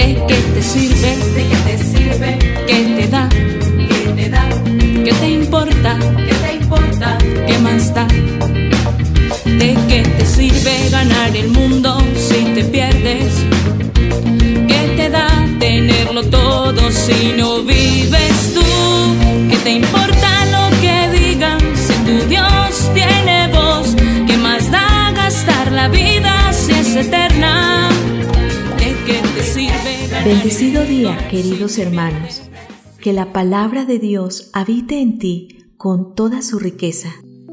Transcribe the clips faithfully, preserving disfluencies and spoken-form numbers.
¿De qué te sirve? ¿De qué te sirve? ¿Qué te da? ¿Qué te da? ¿Qué te importa? ¿Qué te importa? ¿Qué más da? ¿De qué te sirve ganar el mundo si te pierdes? ¿Qué te da tenerlo todo si no vives tú? ¿Qué te importa lo que digan si tu Dios tiene voz? ¿Qué más da gastar la vida si es eterna? ¿De qué te sirve ganar? Bendecido día, queridos hermanos. Que la palabra de Dios habite en ti con toda su riqueza.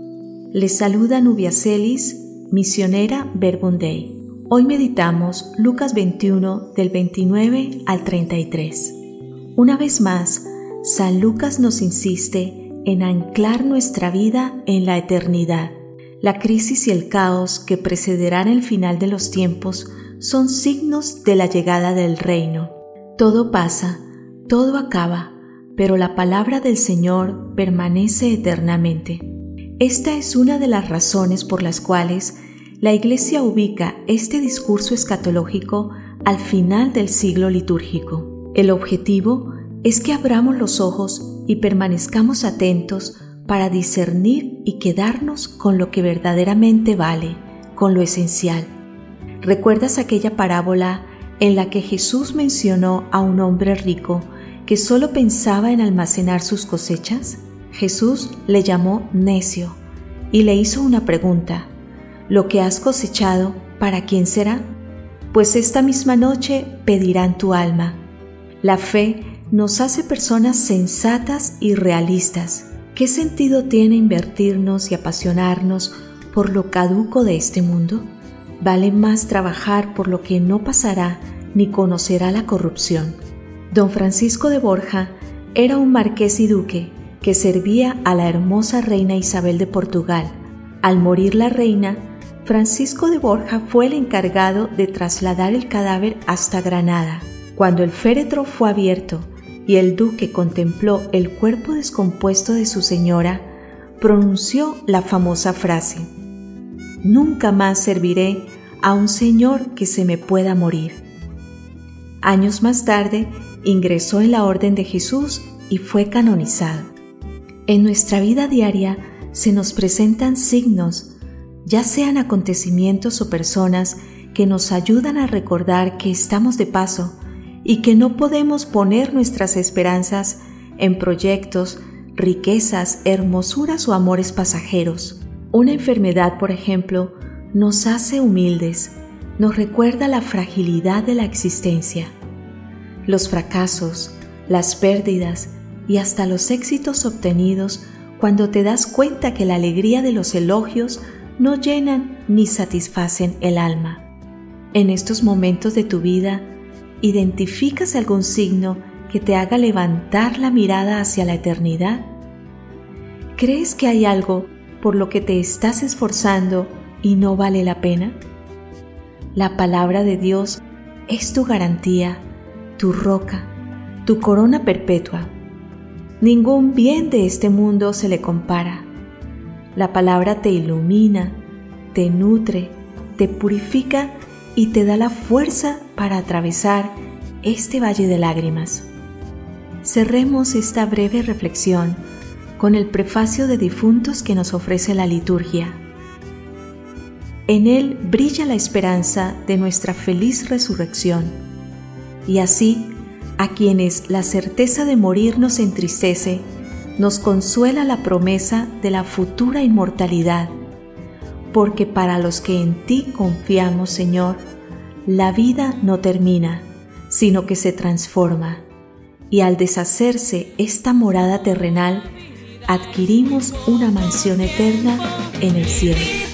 Les saluda Nubia Celis, misionera Verbum Dei. Hoy meditamos Lucas veintiuno del veintinueve al treinta y tres. Una vez más, San Lucas nos insiste en anclar nuestra vida en la eternidad. La crisis y el caos que precederán el final de los tiempos son signos de la llegada del reino. Todo pasa, todo acaba, pero la palabra del Señor permanece eternamente. Esta es una de las razones por las cuales la Iglesia ubica este discurso escatológico al final del siglo litúrgico. El objetivo es que abramos los ojos y permanezcamos atentos para discernir y quedarnos con lo que verdaderamente vale, con lo esencial. ¿Recuerdas aquella parábola en la que Jesús mencionó a un hombre rico que solo pensaba en almacenar sus cosechas? Jesús le llamó necio y le hizo una pregunta: ¿lo que has cosechado, para quién será? Pues esta misma noche pedirán tu alma. La fe nos hace personas sensatas y realistas. ¿Qué sentido tiene invertirnos y apasionarnos por lo caduco de este mundo? Vale más trabajar por lo que no pasará ni conocerá la corrupción. Don Francisco de Borja era un marqués y duque que servía a la hermosa reina Isabel de Portugal. Al morir la reina, Francisco de Borja fue el encargado de trasladar el cadáver hasta Granada. Cuando el féretro fue abierto y el duque contempló el cuerpo descompuesto de su señora, pronunció la famosa frase: «Nunca más serviré a un señor que se me pueda morir». Años más tarde, ingresó en la Orden de Jesús y fue canonizado. En nuestra vida diaria se nos presentan signos, ya sean acontecimientos o personas, que nos ayudan a recordar que estamos de paso y que no podemos poner nuestras esperanzas en proyectos, riquezas, hermosuras o amores pasajeros. Una enfermedad, por ejemplo, nos hace humildes, nos recuerda la fragilidad de la existencia. Los fracasos, las pérdidas y hasta los éxitos obtenidos, cuando te das cuenta que la alegría de los elogios no llenan ni satisfacen el alma. En estos momentos de tu vida, ¿identificas algún signo que te haga levantar la mirada hacia la eternidad? ¿Crees que hay algo por lo que te estás esforzando y no vale la pena? La palabra de Dios es tu garantía, tu roca, tu corona perpetua. Ningún bien de este mundo se le compara. La palabra te ilumina, te nutre, te purifica y te da la fuerza para atravesar este valle de lágrimas. Cerremos esta breve reflexión con el prefacio de difuntos que nos ofrece la liturgia. En él brilla la esperanza de nuestra feliz resurrección, y así, a quienes la certeza de morir nos entristece, nos consuela la promesa de la futura inmortalidad, porque para los que en ti confiamos, Señor, la vida no termina, sino que se transforma, y al deshacerse esta morada terrenal, adquirimos una mansión eterna en el cielo.